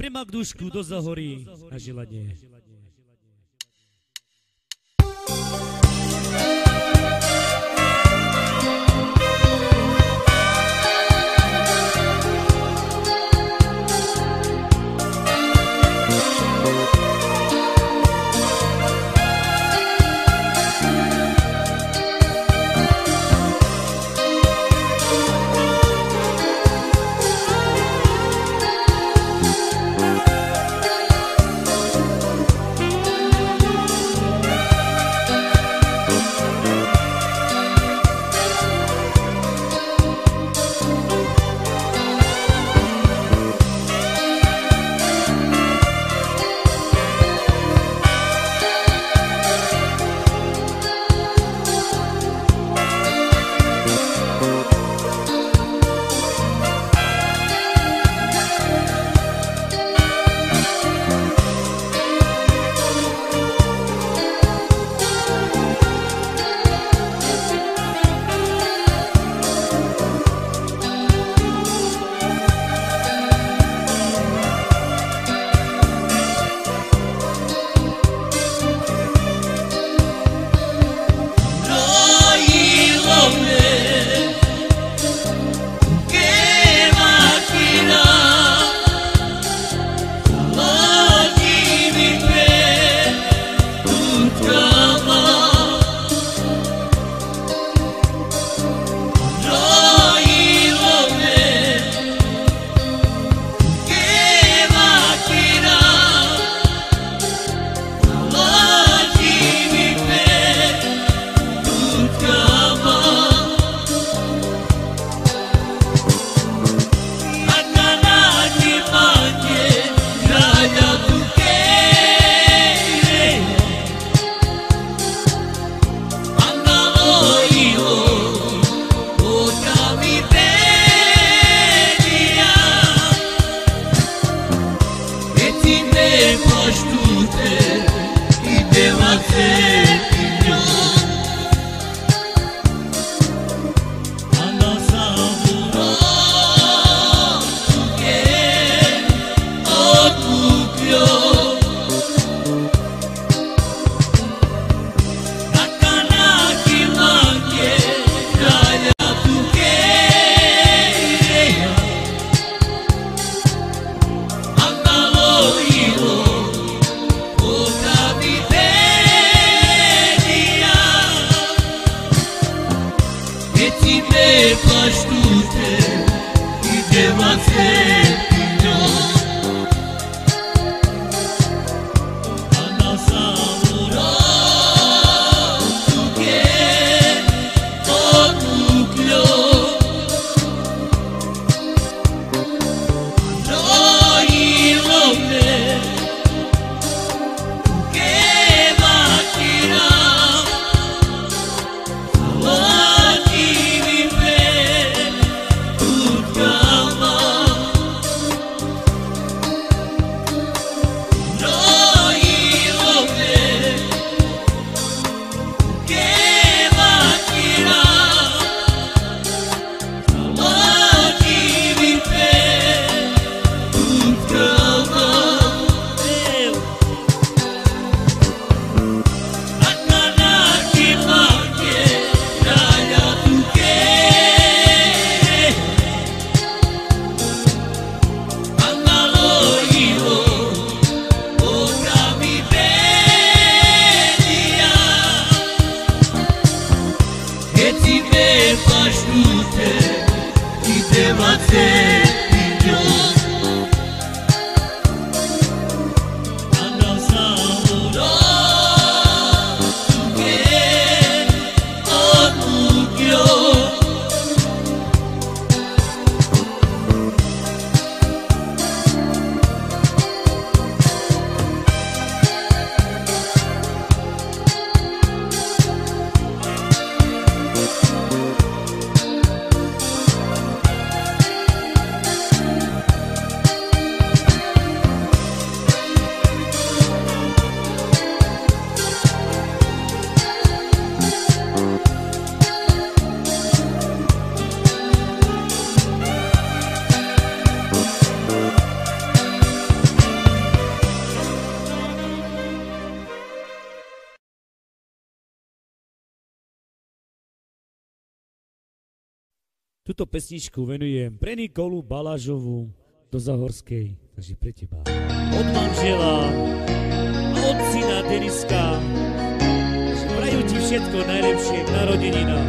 Magdušku do Zahorí na Žiladne. Tuto pesničku venujem pre Nikolu Balažovu do Zahorskej, takže pre teba. Od manžela a od syna Deniska, prajú ti všetko najlepšie k narodeninám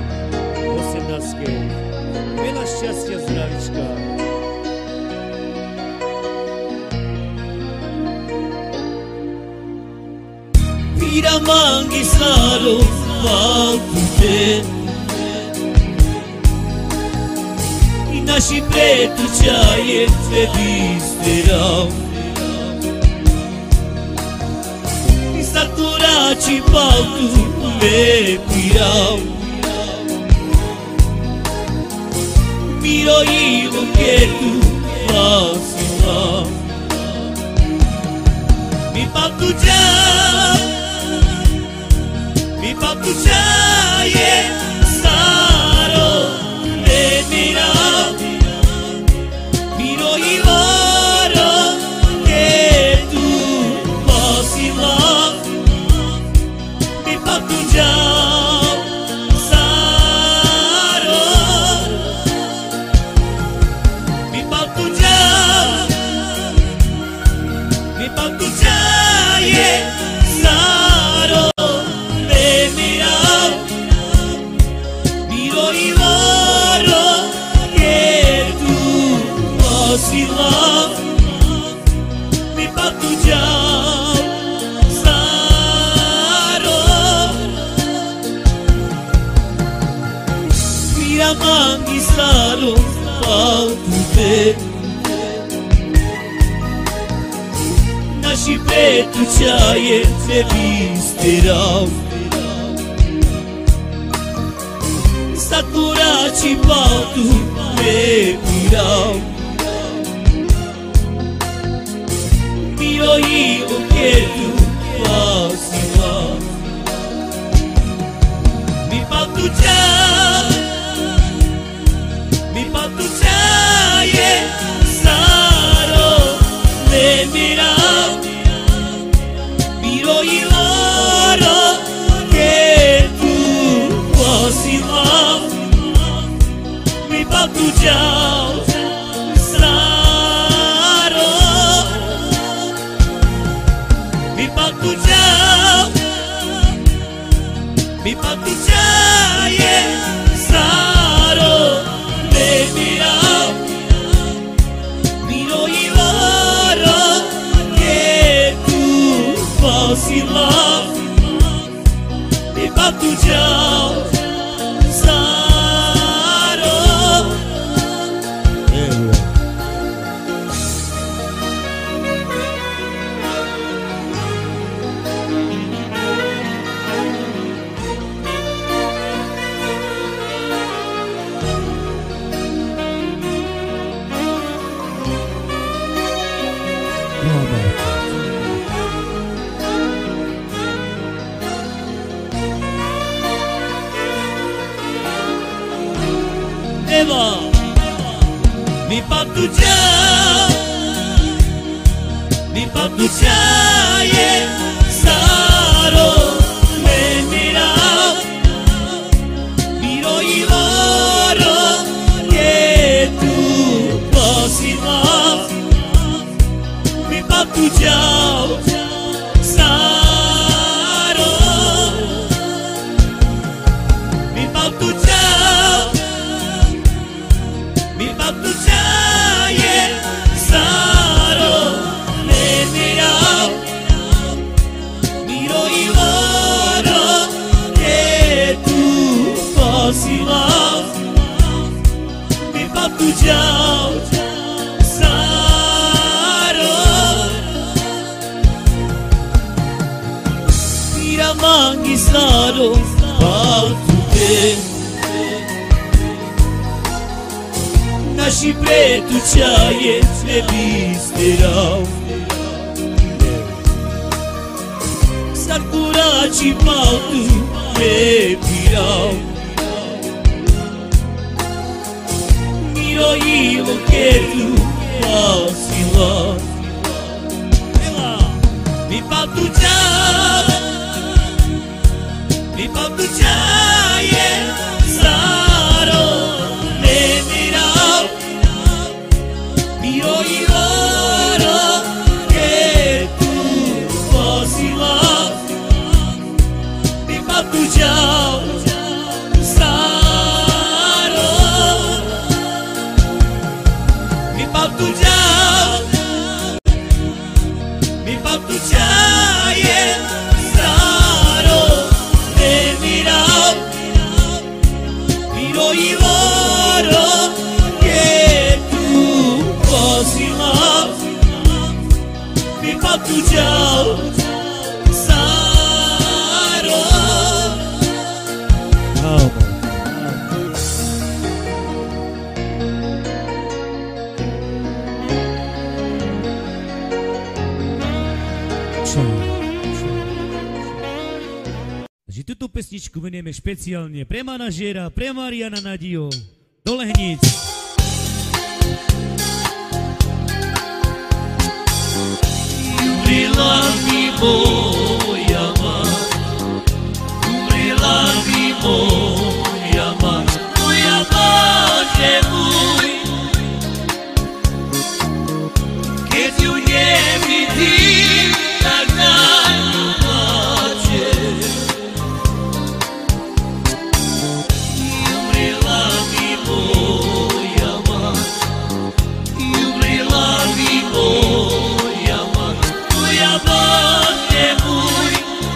18. Veľa šťastia, zdravička. Piramangi saro valtute I naši pretučaje sve bisterao I saturači paltu me pirao Miro i luketu vasila Mi paltučao Mi papučaje staro ne mira Miro i varo je tu posila Mi papučao staro Mi papučao Mi papučaje staro Sila mi patuđao staro Piramangi staro paltute Naši pretučaje se bisterao Saturači paltu me pirao Miro i luketu vasila Mi patučaje staro ne mira Miro i varo je tu vasila Mi patučao Mi patučaje staro ne mira Miro i varo je tu posila Mi patučao staro Eva, mi patučaje staro ne mira Miro i varo je tu posila Mi patučao staro Mi patučao Mi patučaje staro ne mira Miro i varo je tu posila Mi patučao staro Piramangi staro paltute Naši pretučaje sve bisterao Saturači paltu me pirao Miro i luketu vasila Mi patučao Mi patučaje staro ne tu ďal Sáro. Takže túto pesničku venujeme špeciálne pre manažéra, pre Mariana Nadio, do Lehníc. Umrela mi moja mať, umrela mi moja mať, moja Bože môj. Keď ju nevidím, tak na ňu plačem. Umrela mi moja mať, umrela mi moja mať, moja Bože môj.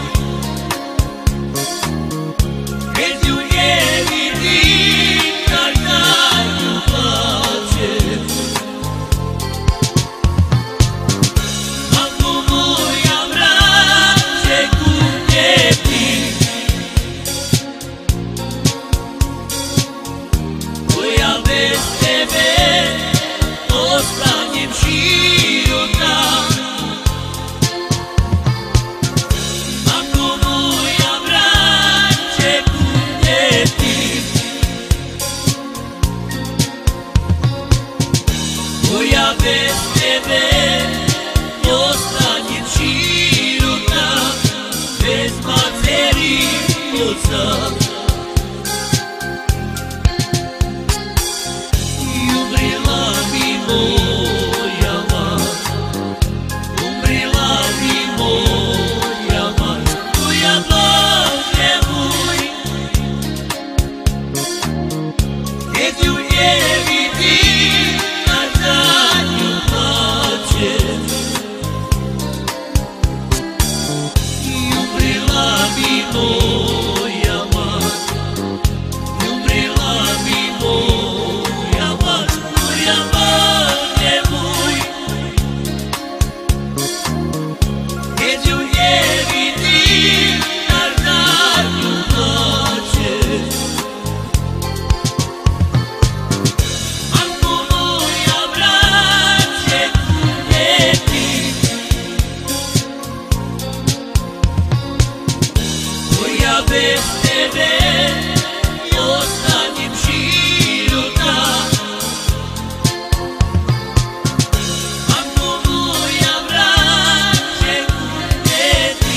Keď ju nevidím, tak na ňu plačem. Mamko moja, vráťte ku mne ty, bo ja bez tebe ostanem sirota. Mamko moja, vráťte ku mne ty, bo ja bez tebe ostanem sirota, bez materi oca. Umrela mi moja mať, umrela mi moja mať, moja Bože môj. Keď ju nevidím, tak na ňu plačem. Umrela mi moja mať, umrela mi moja mať, moja Bože môj. Keď ju nevidím, tak na ňu plačem. Mamko moja, vráťte ku mne ty, bo ja bez tebe ostanem sirota. Mamko moja, vráťte ku mne ty,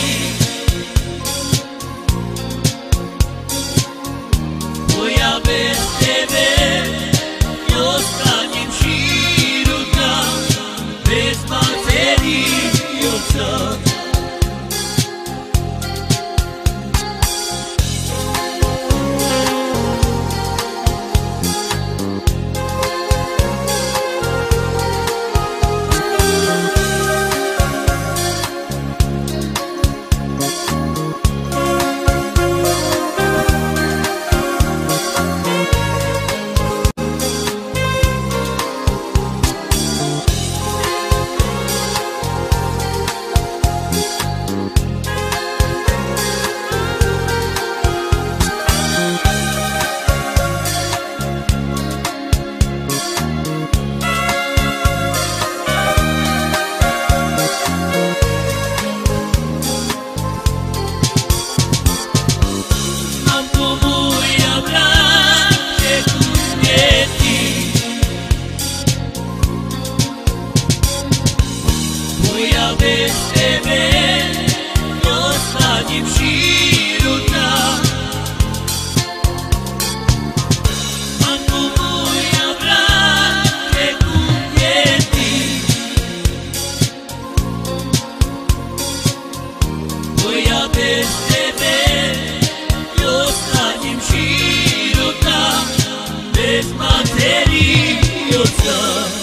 bo ja bez tebe ostanem sirota, bez materi oca. Mamko moja, vráťte ku mne ty, bo ja bez tebe ostanem sirota. Mamko moja, vráťte ku mne ty, bo ja bez tebe ostanem sirota, bez materi oca.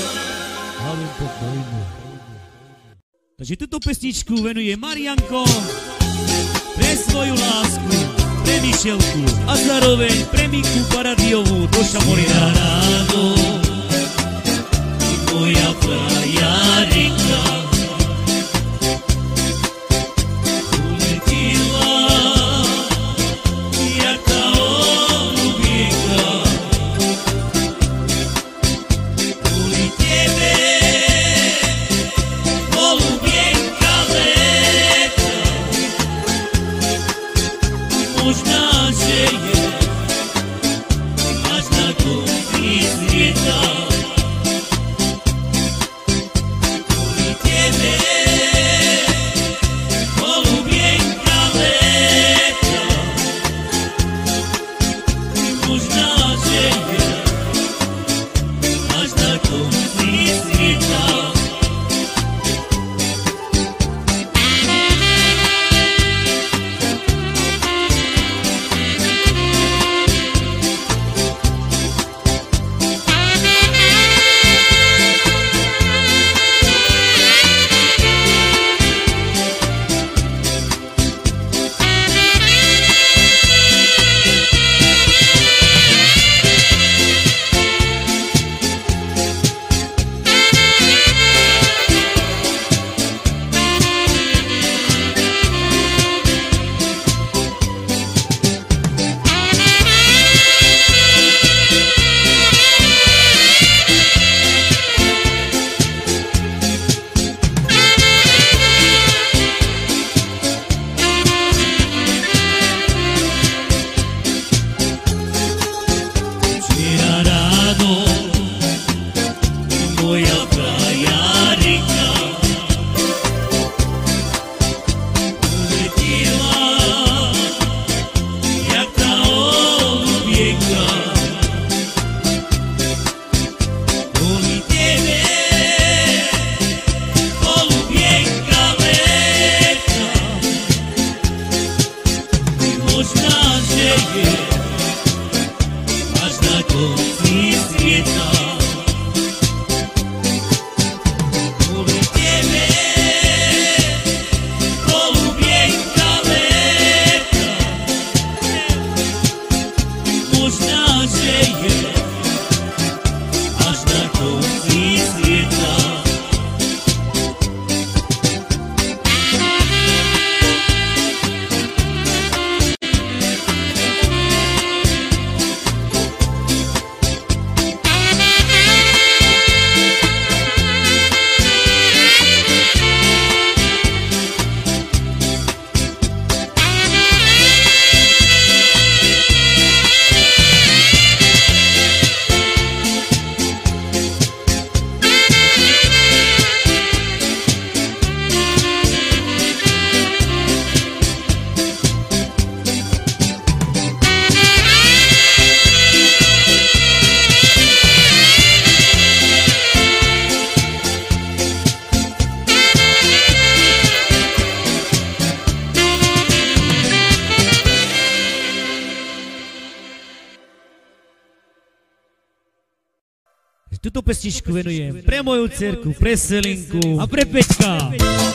Takže túto pesničku venuje Marianko pre svoju lásku, pre Mišelku a zároveň pre Miku Paradiovú do Šamorina. Ráno, ty moja frajarinka, túto pesničku venujem pre moju dcerku, pre Selinku a pre Peťka.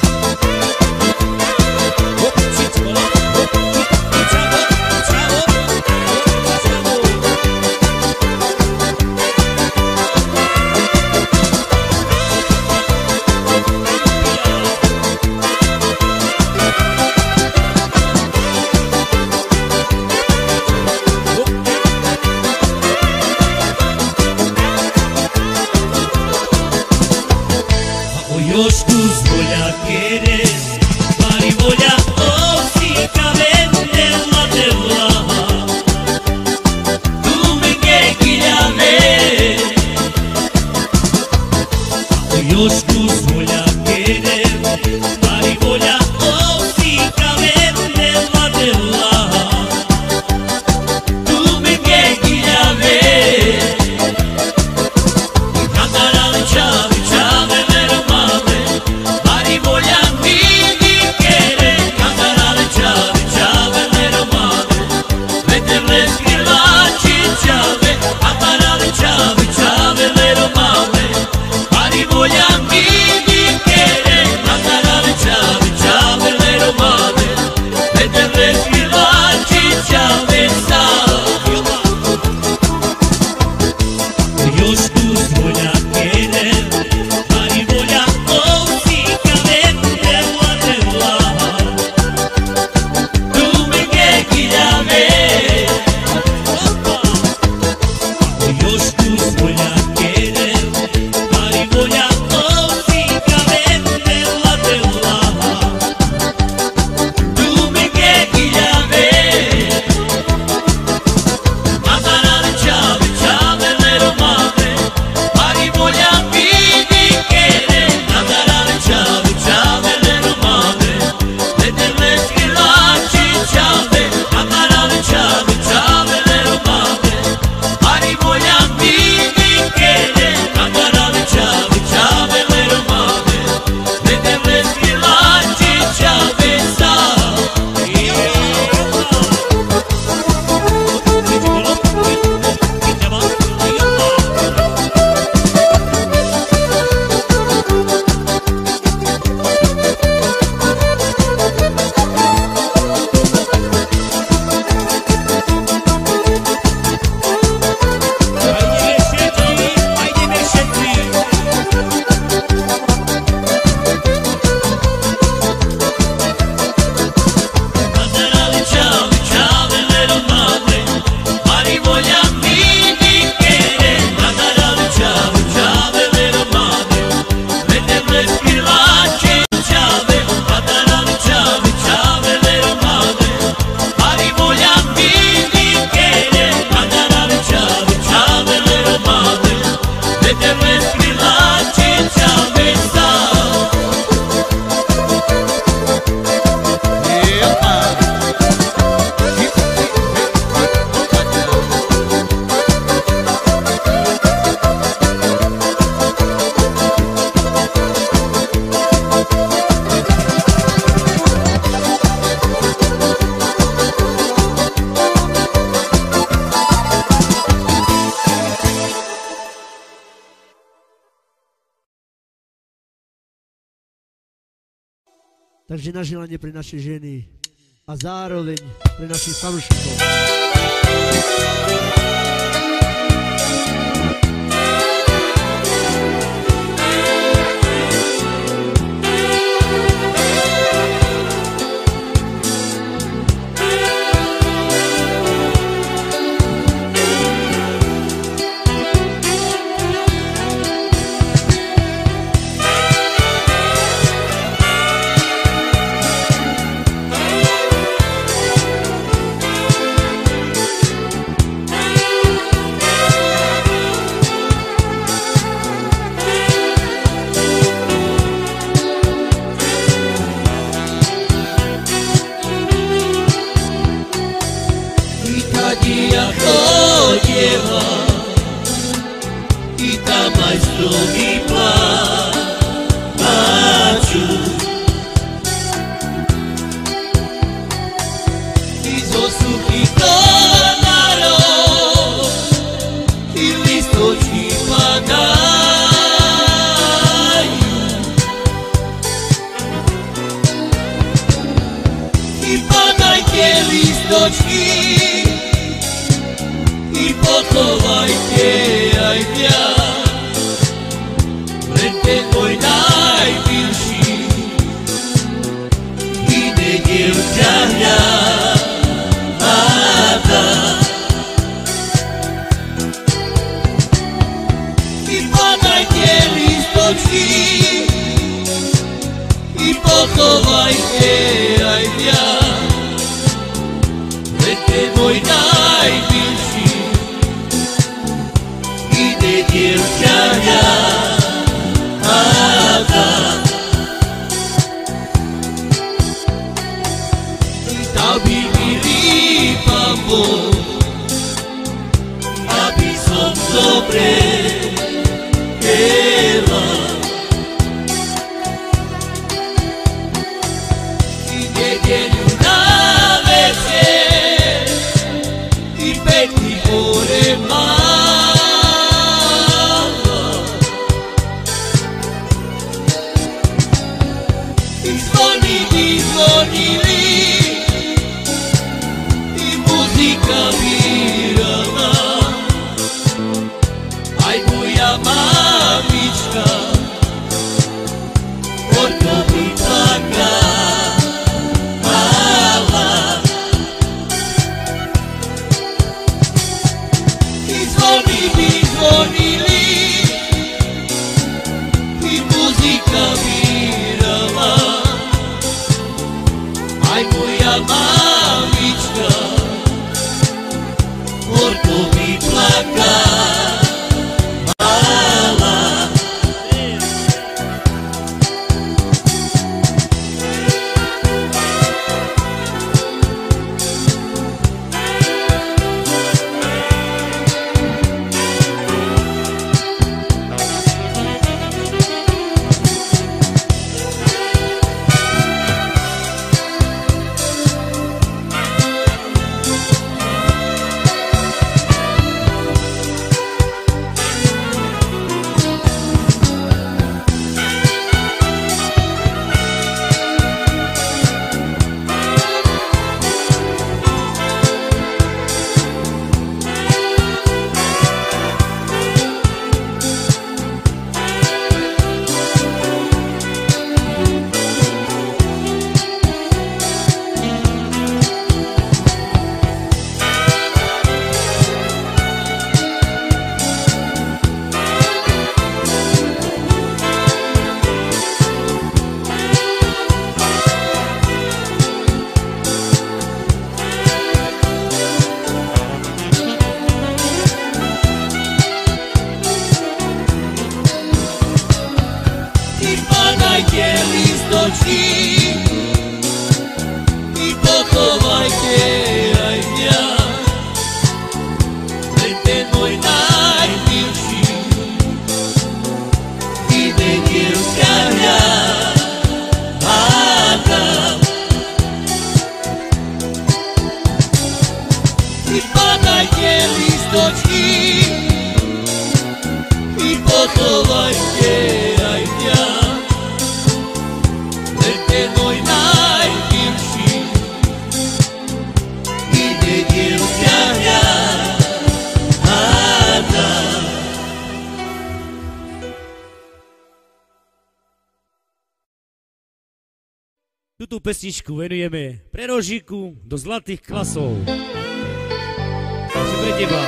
Jošku zvolja kere, mari volja osika vendela devla. Tu me gekiljave. Jošku zvolja kere, mari volja osika vendela devla. Tu me gekiljave. Cantarale ciave, ciave vero. Takže na želanie pre naše ženy a zároveň pre našich fanúšikov. Suchý konárok i listočí padá. istočí i pochovajte aj mňa. Veď môj najmilší ide dievčaňa. Dal by milý Pán Boh, aby som zomrela. I nedeľu na večer, i pekný more mala. I zvony by zvonili, i muzika vírala. Aj moja mamička horko by plakala. I zvony by zvonili, i muzika vírala. Aj moja mamička horko by plakala. I pochovajte aj mňa. Veď ten môj najmilší ide dievčaňa. I padajte listočky, i pochovajte aj mňa. Ten môj najmilší ide dievčaňa. Túto pesničku venujeme pre Rožiku do zlatých klasov. Takže pre teba.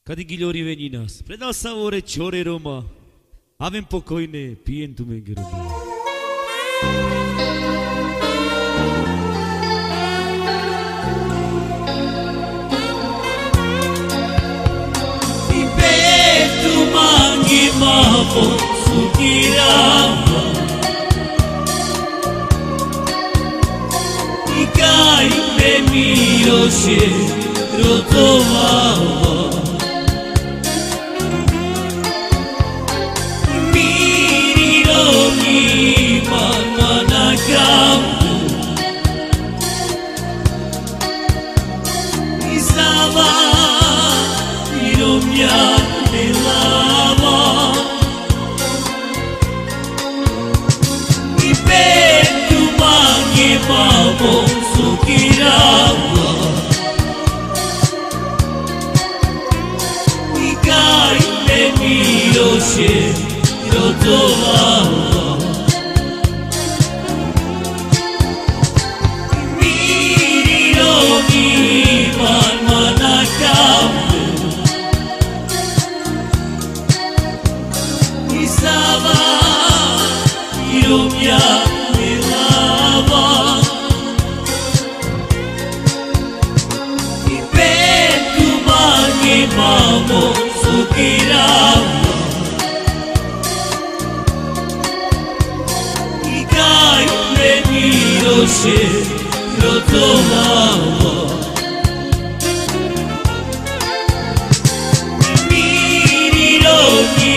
Kadi giliori veni nas, predal sa ore ciore Roma, avem pokojne, pijem tu menge Roma. Mangi mapo sukirama Ikai me miroshe rotomawa Miriro ni managamu Isama iromya Lava I petu mangi mamo sukirama I kai me miroshe rotomawa Miriro ni managamu Isava iromya milava Ipetu mangi mamo sukirama Ikai me miroshe rotomawa Miriro ni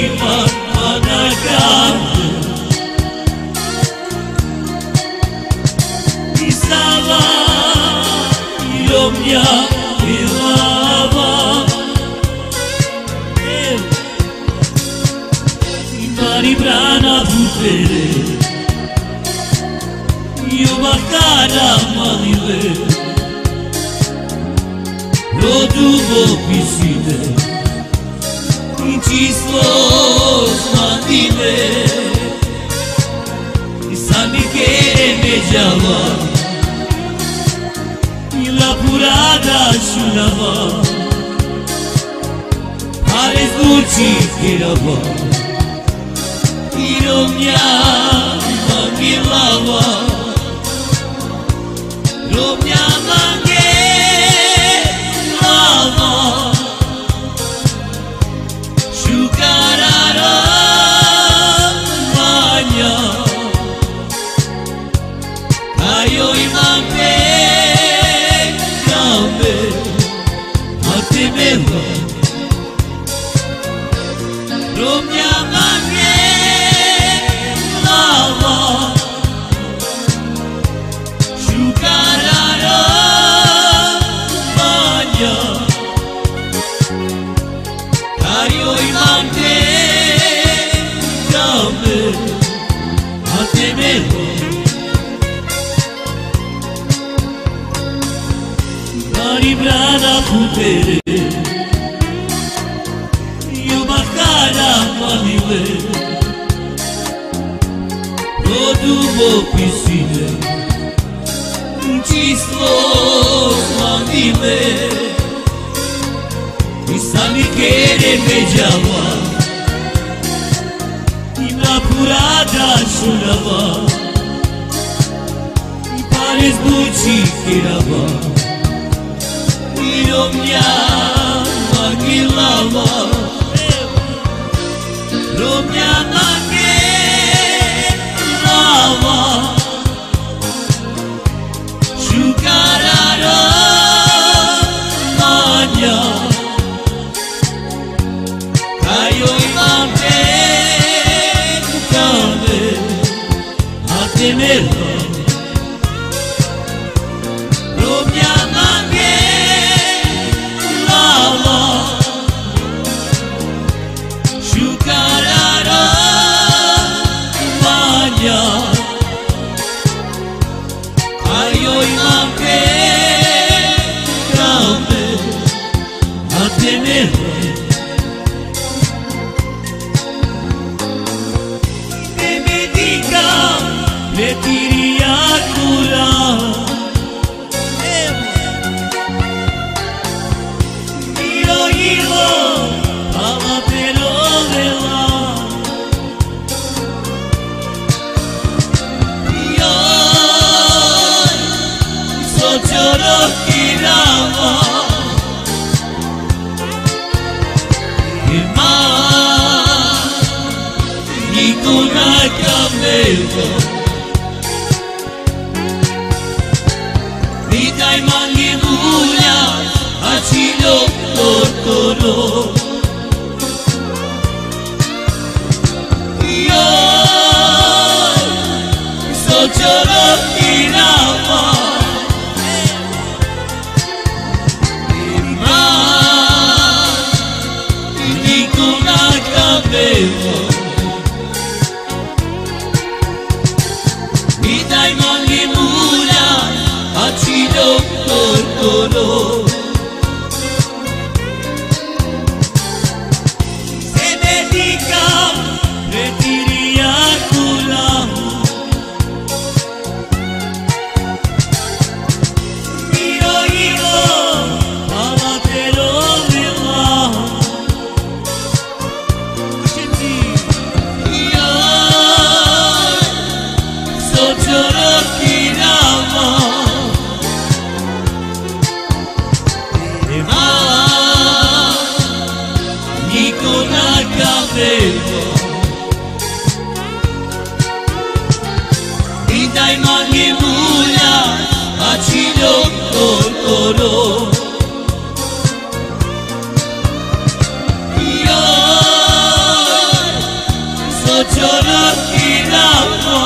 managamu Isava iromya milava Imari brana putere Io bakara malile Rodubo pisine Cislos mandile Sani kere me java La purada shunava Pares dulci kirava Iromya mangilava Romya mangilava Shukarara manya Kayo imampe kambe Hatemeva Romya mange lava Shukarara manya Kayo imampe kambe Hatemeva Brana putere Io bakara malile Rodubo pisine Cislos mandile Isani kere me java Ina purada shunava Pares dulci kirava Iromya magilava Romya magilava Shukarara manya Kayo imampe kame Hatemeva Romya Shukarara manya Kayo imampe kambe Hatemeva Nemedika letiria kura Ilo ilo campevo mi dai mangi muglia a cielo tortoro io so giorno di nama ma ti dico una campevo mi dai mangi muglia a cielo tortoro se dedica retiria culam io palatelo villa io so giorno mi dai mangi muglia a cielo tortoro io so giorno di nama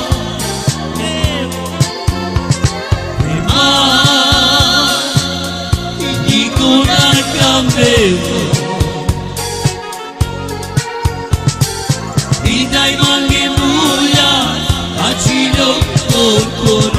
ma ti dico una campevo mi dai mangi muglia a cielo tortoro